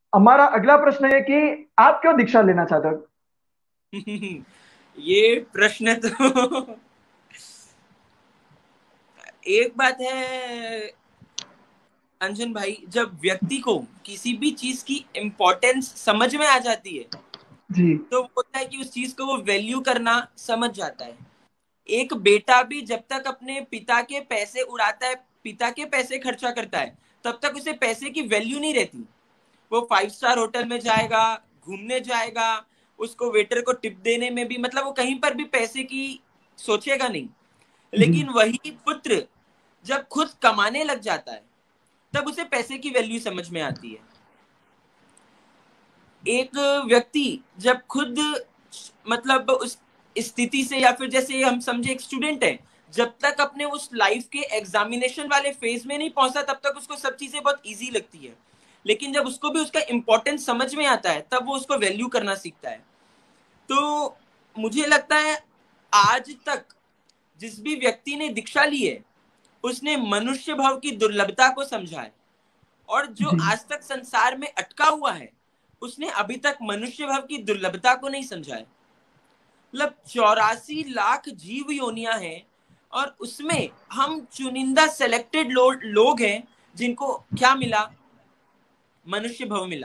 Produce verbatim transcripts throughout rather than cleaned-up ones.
हमारा अगला प्रश्न है कि आप क्यों दीक्षा लेना चाहते हो? ये प्रश्न तो एक बात है अंजन भाई, जब व्यक्ति को किसी भी चीज की इम्पोर्टेंस समझ में आ जाती है जी। तो होता है कि उस चीज को वो वैल्यू करना समझ जाता है। एक बेटा भी जब तक अपने पिता के पैसे उड़ाता है, पिता के पैसे खर्चा करता है, तब तक उसे पैसे की वैल्यू नहीं रहती। वो फाइव स्टार होटल में जाएगा, घूमने जाएगा, उसको वेटर को टिप देने में भी, मतलब वो कहीं पर भी पैसे की सोचेगा नहीं। जी। लेकिन वही पुत्र जब खुद कमाने लग जाता है तब उसे पैसे की वैल्यू समझ में आती है। एक व्यक्ति जब खुद, मतलब उस स्थिति से, या फिर जैसे हम समझे एक स्टूडेंट है, जब तक अपने उस लाइफ के एग्जामिनेशन वाले फेज में नहीं पहुंचा तब तक उसको सब चीजें बहुत इजी लगती है। लेकिन जब उसको भी उसका इंपॉर्टेंस समझ में आता है तब वो उसको वैल्यू करना सीखता है। तो मुझे लगता है आज तक जिस भी व्यक्ति ने दीक्षा ली है उसने मनुष्य भाव की दुर्लभता को समझा है, और जो जी। आज तक संसार में अटका हुआ है उसने अभी तक मनुष्य भाव की दुर्लभता को नहीं समझा है। मतलब चौरासी लाख जीव योनियां हैं और उसमें हम चुनिंदा सेलेक्टेड लो, लोग हैं जिनको क्या मिला, मनुष्य भव मिला।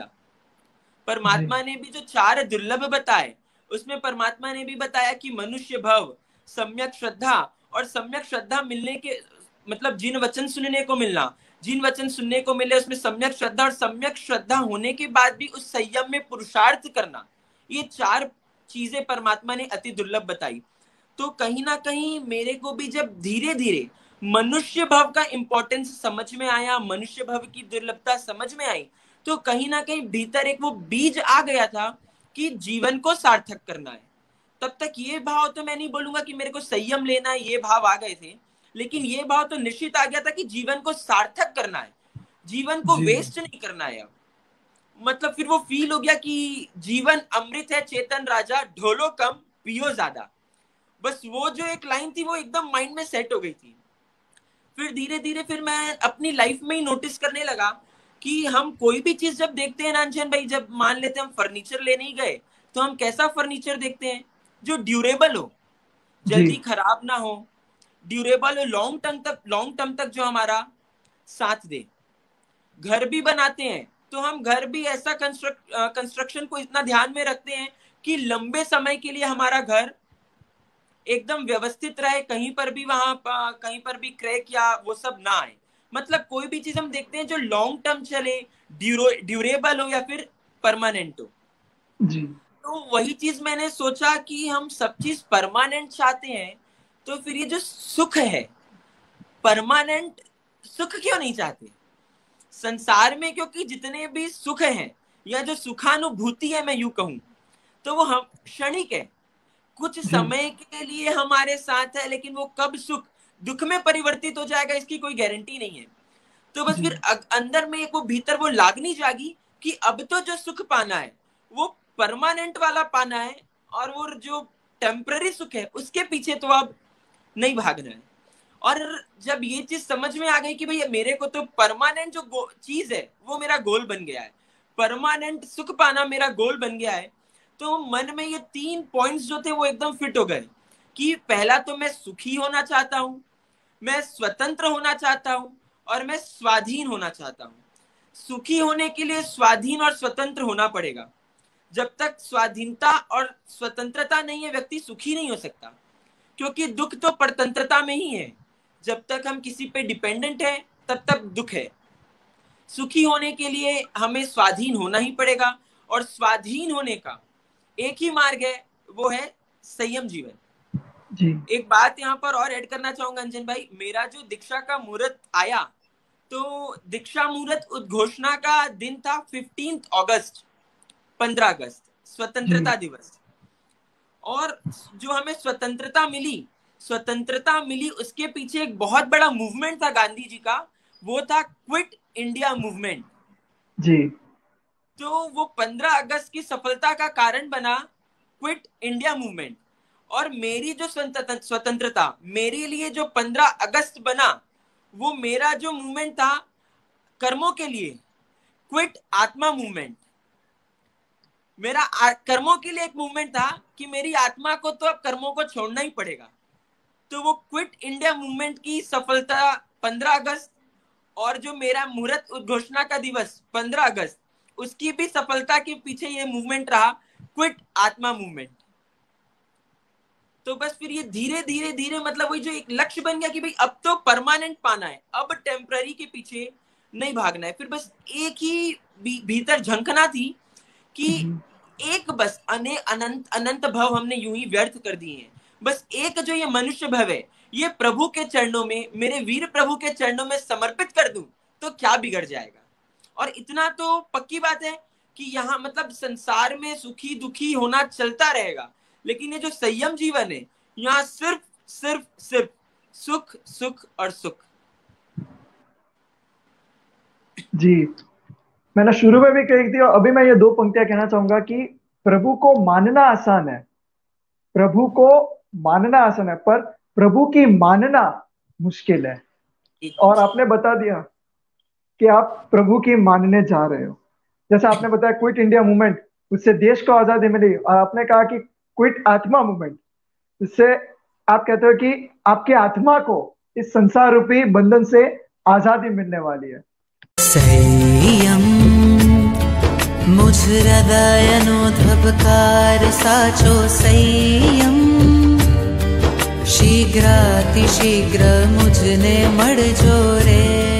जी। परमात्मा ने भी जो चार दुर्लभ बताए उसमें परमात्मा ने भी बताया कि मनुष्य भव, सम्यक श्रद्धा, और सम्यक श्रद्धा मिलने के मतलब जिन वचन सुनने को मिलना, जिन वचन सुनने को मिले उसमें सम्यक श्रद्धा, और सम्यक श्रद्धा होने के बाद भी उस संयम में पुरुषार्थ करना, ये चार चीजें परमात्मा ने अति दुर्लभ बताई। तो कहीं ना कहीं मेरे को भी जब धीरे धीरे मनुष्य भाव का इंपॉर्टेंस समझ में आया, मनुष्य भाव की दुर्लभता समझ में आई, तो कहीं ना कहीं भीतर एक वो बीज आ गया था कि जीवन को सार्थक करना है। तब तक ये भाव तो मैं नहीं बोलूंगा कि मेरे को संयम लेना है, ये भाव आ गए थे, लेकिन ये भाव तो निश्चित आ गया था कि जीवन को सार्थक करना है, जीवन को जी। वेस्ट नहीं करना है। अब मतलब फिर वो फील हो गया कि जीवन अमृत है चेतन राजा, ढोलो कम पियो ज्यादा। बस वो जो एक लाइन थी वो एकदम माइंड में सेट हो गई थी। फिर धीरे धीरे फिर मैं अपनी लाइफ में ही नोटिस करने लगा कि हम कोई भी चीज जब देखते हैं ना अंजन भाई, जब मान लेते हैं हम फर्नीचर लेने ही गए तो हम कैसा फर्नीचर देखते हैं, जो ड्यूरेबल हो, जी। जल्दी खराब ना हो, ड्यूरेबल हो, लॉन्ग टर्म तक, लॉन्ग टर्म तक जो हमारा साथ दे। घर भी बनाते हैं तो हम घर भी ऐसा कंस्ट्रक्ट कंस्ट्रक्शन को इतना ध्यान में रखते हैं कि लंबे समय के लिए हमारा घर एकदम व्यवस्थित रहे, कहीं पर भी वहां कहीं पर भी क्रैक या वो सब ना आए। मतलब कोई भी चीज हम देखते हैं जो लॉन्ग टर्म चले, ड्यूरेबल हो या फिर परमानेंट हो। जी। तो वही चीज मैंने सोचा कि हम सब चीज परमानेंट चाहते हैं, तो फिर ये जो सुख है, परमानेंट सुख क्यों नहीं चाहते संसार में? क्योंकि जितने भी सुख हैं या जो सुखानुभूति है, मैं यूं कहूं, तो वो हम क्षणिक है, कुछ जी। समय के लिए हमारे साथ है, लेकिन वो कब सुख दुख में परिवर्तित हो जाएगा इसकी कोई गारंटी नहीं है। तो बस जी। फिर अंदर में एक वो भीतर वो लागनी जागी कि अब तो जो सुख पाना है वो परमानेंट वाला पाना है, और वो जो टेम्पररी सुख है उसके पीछे तो अब नहीं भागना है। और जब ये चीज समझ में आ गई कि भैया मेरे को तो परमानेंट जो चीज है वो मेरा गोल बन गया है, परमानेंट सुख पाना मेरा गोल बन गया है, तो मन में ये तीन पॉइंट्स जो थे वो एकदम फिट हो गए कि पहला तो मैं सुखी होना चाहता हूं, मैं स्वतंत्र होना चाहता हूं, और मैं स्वाधीन होना चाहता हूं। सुखी होने के लिए स्वाधीन और स्वतंत्र होना पड़ेगा। जब तक स्वाधीनता और स्वतंत्रता नहीं है व्यक्ति सुखी नहीं हो सकता, क्योंकि दुख तो परतंत्रता में ही है। जब तक हम किसी पे डिपेंडेंट है तब तक दुख है। सुखी होने के लिए हमें स्वाधीन होना ही पड़ेगा, और स्वाधीन होने का एक ही मार्ग है, वो है संयम जीवन। जी। एक बात यहाँ पर और ऐड करना चाहूंगा अंजन भाई, मेरा जो दीक्षा का मुहूर्त आया, तो दीक्षा मुहूर्त उद्घोषणा का दिन था फिफ्टींथ अगस्त, पंद्रह अगस्त, जी। स्वतंत्रता दिवस। और जो हमें स्वतंत्रता मिली, स्वतंत्रता मिली उसके पीछे एक बहुत बड़ा मूवमेंट था गांधी जी का, वो था क्विट इंडिया मूवमेंट। जी। तो वो पंद्रह अगस्त की सफलता का कारण बना क्विट इंडिया मूवमेंट। और मेरी जो स्वतंत्रता, मेरे लिए जो पंद्रह अगस्त बना, वो मेरा जो मूवमेंट था कर्मों के लिए, क्विट आत्मा मूवमेंट। मेरा आ- कर्मों के लिए एक मूवमेंट था कि मेरी आत्मा को तो अब कर्मों को छोड़ना ही पड़ेगा। तो वो क्विट इंडिया मूवमेंट की सफलता पंद्रह अगस्त, और जो मेरा मुहूर्त उद्घोषणा का दिवस पंद्रह अगस्त, उसकी भी सफलता के पीछे ये मूवमेंट रहा, क्विट आत्मा मूवमेंट। तो बस फिर ये धीरे धीरे धीरे मतलब वही जो एक लक्ष्य बन गया कि भाई अब तो परमानेंट पाना है, अब टेम्पररी के पीछे नहीं भागना है। फिर बस एक ही भी, भीतर झंखना थी कि हम्म, एक बस अने अनंत अनंत भव हमने यूं ही व्यर्थ कर दिए हैं, बस एक जो ये मनुष्य भव है ये प्रभु के चरणों में, मेरे वीर प्रभु के चरणों में समर्पित कर दूं तो क्या बिगड़ जाएगा। और इतना तो पक्की बात है कि यहाँ मतलब संसार में सुखी दुखी होना चलता रहेगा, लेकिन ये जो संयम जीवन है यहाँ सिर्फ सिर्फ सिर्फ सुख सुख और सुख। जी, मैंने शुरू में भी कही थी और अभी मैं ये दो पंक्तियां कहना चाहूंगा कि प्रभु को मानना आसान है, प्रभु को मानना आसान है, पर प्रभु की मानना मुश्किल है। और आपने बता दिया कि आप प्रभु की मानने जा रहे हो। जैसे आपने बताया क्विट इंडिया मूवमेंट, उससे देश को आजादी मिली, और आपने कहा कि क्विट आत्मा मूवमेंट, इससे आप कहते हो कि आपकी आत्मा को इस संसार रूपी बंधन से आजादी मिलने वाली है। संयम मुझ हृदयनो धबकार साचो संयम, शीघ्रातिशीघ्र मुझने मड़ जो रे।